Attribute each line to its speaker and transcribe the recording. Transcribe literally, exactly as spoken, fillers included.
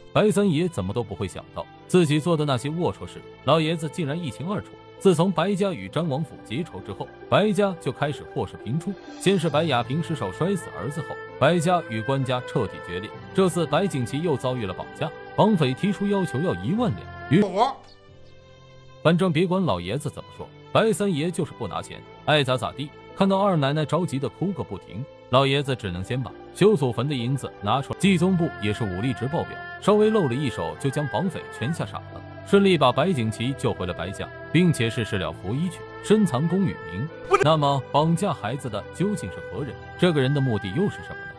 Speaker 1: 白三爷怎么都不会想到，自己做的那些龌龊事，老爷子竟然一清二楚。自从白家与张王府结仇之后，白家就开始祸事频出。先是白雅萍失手摔死儿子后，白家与关家彻底决裂。这次白景琦又遭遇了绑架，绑匪提出要求要一万两。与反正别管老爷子怎么说，白三爷就是不拿钱，爱咋咋地。看到二奶奶着急的哭个不停，老爷子只能先把修祖坟的银子拿出来。季宗部也是武力值爆表，稍微露了一手就将绑匪全吓傻了，顺利把白景琦救回了白家，并且是事了拂衣去，深藏功与名。那么绑架孩子的究竟是何人？这个人的目的又是什么呢？